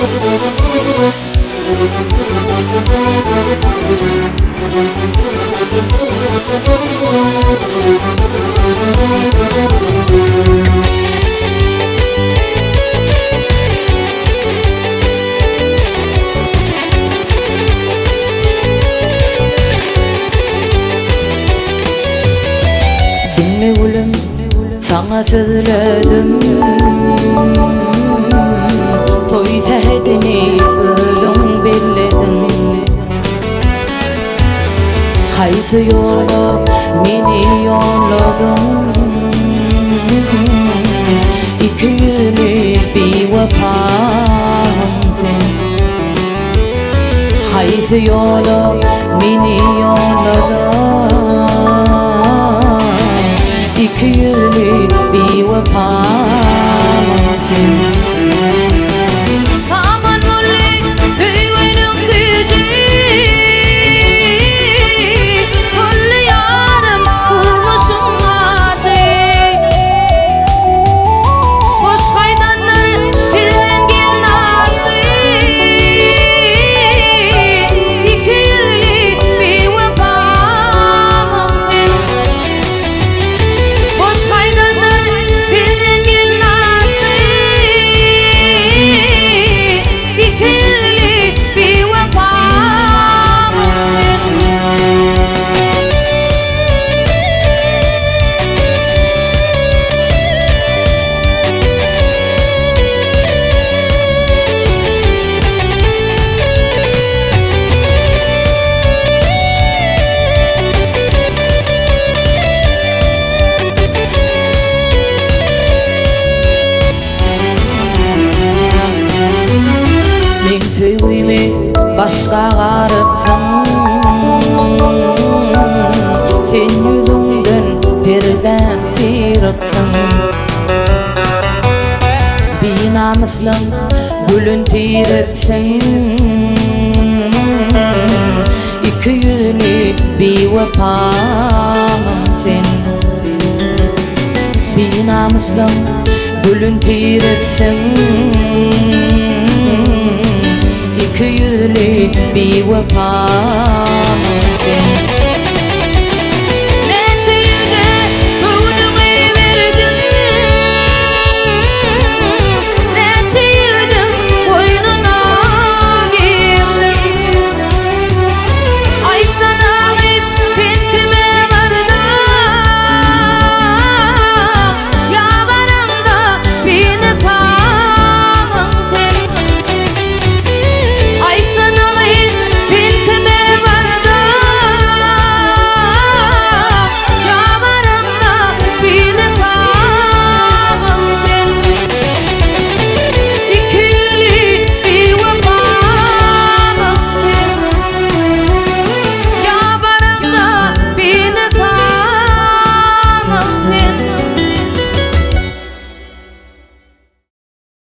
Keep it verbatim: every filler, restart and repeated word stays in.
Gülüm sana sözledim, toy sehdini özün belledin. Haysı yola meni yolladın, iki yüzlü bir vefan sen. Haysı yola meni yolladın, iki yüzlü bir vefan sen. Zaman mulli tüyünün gücü, mulli yarım vurmuşum atı. Boş kaydanlar tilden gelin artı, iki yüzlü bir vefan sen. Boş kaydanlar tilden gelin artı, iki yüzlü bir vefan sen. Men sevgimi başka qarıpsın, sen yüzünden birden sıyırıpsın. Bir namuslum gülün tiripsin, iki yüzlü bir vefan sen. Bir namuslum gülün tiripsin, iki yüzlü bir vefan